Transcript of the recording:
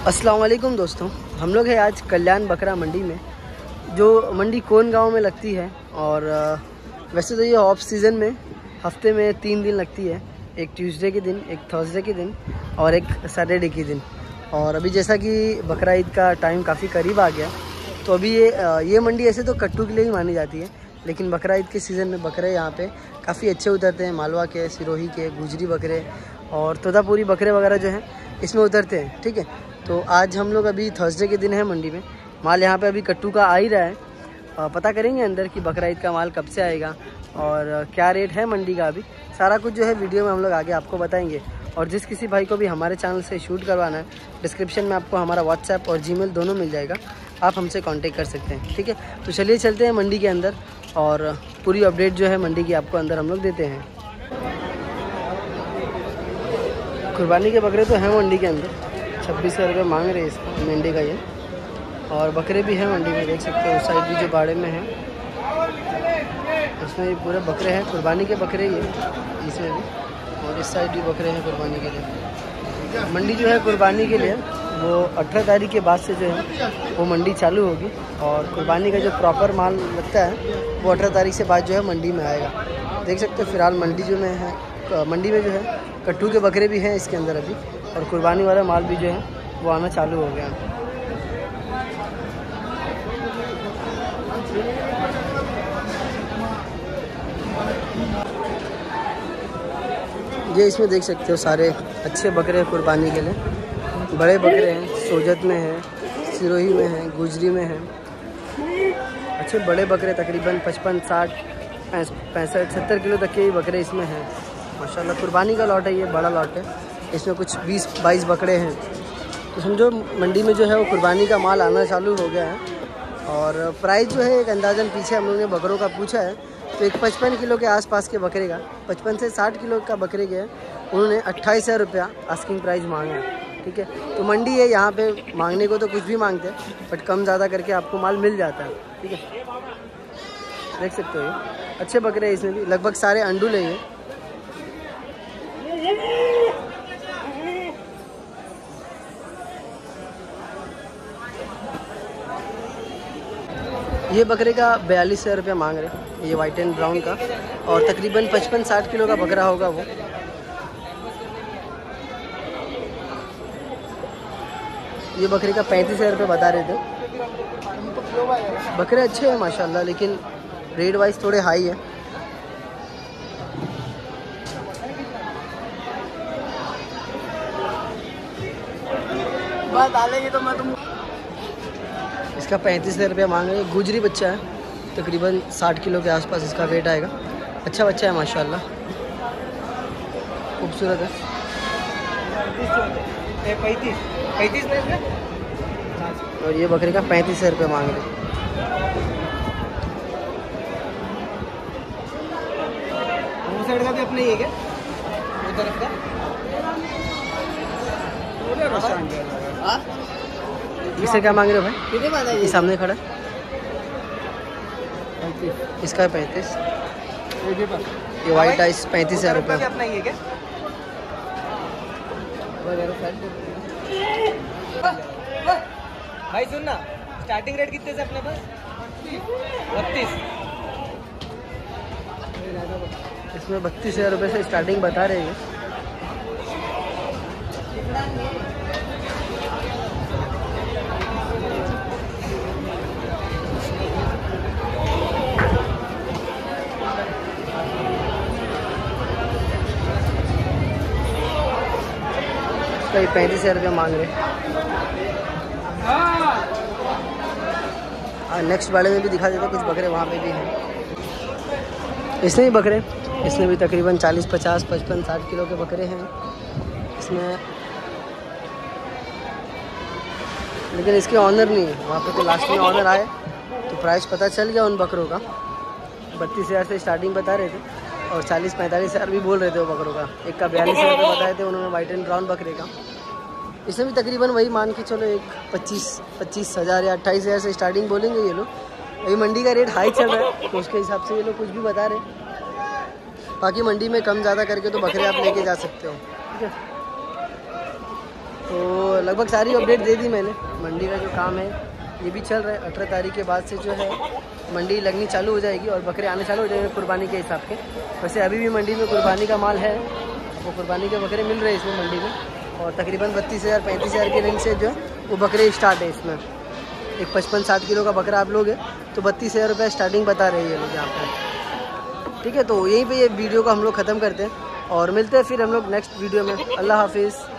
अस्सलाम वालेकुम दोस्तों, हम लोग हैं आज कल्याण बकरा मंडी में, जो मंडी कोन गांव में लगती है। और वैसे तो ये ऑफ सीज़न में हफ्ते में 3 दिन लगती है, एक ट्यूसडे के दिन, एक थर्सडे के दिन और एक सैटरडे के दिन। और अभी जैसा कि बकरा ईद का टाइम काफ़ी करीब आ गया, तो अभी ये मंडी ऐसे तो कट्टू के लिए ही मानी जाती है, लेकिन बकरा ईद के सीज़न में बकरे यहाँ पे काफ़ी अच्छे उतरते हैं। मालवा के, सिरोही के, गुजरी बकरे और तोतापुरी बकरे वगैरह जो हैं इसमें उतरते हैं। ठीक है, तो आज हम लोग अभी थर्सडे के दिन है मंडी में। माल यहाँ पे अभी कट्टू का आ ही रहा है। पता करेंगे अंदर कि बकरा ईद का माल कब से आएगा और क्या रेट है मंडी का। अभी सारा कुछ जो है वीडियो में हम लोग आगे आपको बताएंगे। और जिस किसी भाई को भी हमारे चैनल से शूट करवाना है, डिस्क्रिप्शन में आपको हमारा व्हाट्सएप और जीमेल दोनों मिल जाएगा, आप हमसे कांटेक्ट कर सकते हैं। ठीक है, तो चलिए चलते हैं मंडी के अंदर और पूरी अपडेट जो है मंडी की आपको अंदर हम लोग देते हैं। कुर्बानी के बकरे तो हैं मंडी के अंदर, 2600 रुपये मांग रहे हैं इसका मंडी का ये। और बकरे भी हैं मंडी में, देख सकते हो उस साइड भी जो बाड़े में हैं उसमें ये पूरे बकरे हैं, कुर्बानी के बकरे ही है इसमें भी। और इस साइड भी बकरे हैं कुर्बानी के लिए। मंडी जो है कुर्बानी के लिए वो 18 तारीख के बाद से जो है वो मंडी चालू होगी। और कुर्बानी का जो प्रॉपर माल लगता है वो 18 तारीख से बाद जो है मंडी में आएगा। देख सकते हो फिलहाल मंडी में जो है कट्टू के बकरे भी हैं इसके अंदर अभी, और कुर्बानी वाला माल भी जो है वो आना चालू हो गया। ये इसमें देख सकते हो सारे अच्छे बकरे हैं कुर्बानी के लिए। बड़े बकरे हैं, सोजत में हैं, सिरोही में हैं, गुजरी में हैं। अच्छे बड़े बकरे तकरीबन 55, 60, 65, 70 किलो तक के ही बकरे इसमें हैं माशाल्लाह। कुर्बानी का लॉट है ये, बड़ा लॉट है। इसमें कुछ 20-22 बकरे हैं। तो समझो मंडी में जो है वो कुर्बानी का माल आना चालू हो गया है। और प्राइस जो है एक अंदाज़न पीछे हम लोगों ने बकरों का पूछा है, तो एक 55 किलो के आसपास के बकरे का, 55 से 60 किलो का बकरे के उन्होंने 28,000 रुपया आस्किंग प्राइस मांगा है। ठीक है, तो मंडी है, यहाँ पे मांगने को तो कुछ भी मांगते हैं, बट कम ज़्यादा करके आपको माल मिल जाता है। ठीक है, देख सकते हो ये अच्छे बकरे हैं, इसमें भी लगभग सारे अंडूल हैं। ये बकरे का 42,000 रुपया मांग रहे हैं, ये वाइट एंड ब्राउन का। और तकरीबन 55-60 किलो का बकरा होगा वो। ये बकरे का 35,000 रुपये बता रहे थे। बकरे अच्छे हैं माशाल्लाह, लेकिन रेट वाइज थोड़े हाई है। बात डालेंगे तो मैं तुम इसका 35,000 रुपया मांग रहे हैं। गुजरी बच्चा है, तकरीबन 60 किलो के आसपास इसका वेट आएगा। अच्छा बच्चा है माशाल्लाह, खूबसूरत है। 35 और ये बकरे का 35,000 रुपये मांग रहे हैं। वो साइड का भी अपना ही है क्या? वो तरफ का इससे क्या मांग रहे हो भाई? ये सामने खड़ा है, इसका 35। ये वाइट आइस 35,000 रुपये। भाई सुन ना, स्टार्टिंग रेट कितने से अपने पास? 32। इसमें 32,000 रुपये से स्टार्टिंग बता रहे हैं। तो 35,000 रुपये मांग रहे हैं। नेक्स्ट वाले में भी दिखा देते, कुछ बकरे वहाँ पे भी हैं। इसमें भी बकरे, इसमें भी तकरीबन 40, 50, 55, 60 किलो के बकरे हैं इसमें, लेकिन इसके ऑनर नहीं है वहाँ पे। तो लास्ट में ऑनर आए तो प्राइस पता चल गया उन बकरों का। 32,000 से स्टार्टिंग बता रहे थे और 40-45,000 भी बोल रहे थे वो बकरों का। एक का 42,000 रुपये बताए थे उन्होंने वाइट एंड ब्राउन बकरे का। इसमें भी तकरीबन वही मान के चलो, एक 25,000 या 28,000 से स्टार्टिंग बोलेंगे ये लोग। अभी मंडी का रेट हाई चल रहा है तो उसके हिसाब से ये लोग कुछ भी बता रहे। बाकी मंडी में कम ज़्यादा करके तो बकरे आप लेके जा सकते हो। ठीक है, तो लगभग सारी अपडेट दे दी मैंने। मंडी का जो काम है ये भी चल रहा है। 18 तारीख के बाद से जो है मंडी लगनी चालू हो जाएगी और बकरे आने चालू हो जाएंगे कुर्बानी के हिसाब के। वैसे अभी भी मंडी में कुर्बानी का माल है, वो कुर्बानी के बकरे मिल रहे हैं इसमें मंडी में। और तकरीबन 32,000 35,000 के रेंज से जो है वो बकरे स्टार्ट है इसमें। एक 55-60 किलो का बकरा आप लोगे तो 32,000 रुपये स्टार्टिंग बता रहे हैं ये लोग यहाँ पर। ठीक है, तो यहीं पे ये वीडियो को हम लोग ख़त्म करते हैं और मिलते हैं फिर हम लोग नेक्स्ट वीडियो में। अल्लाह हाफिज़।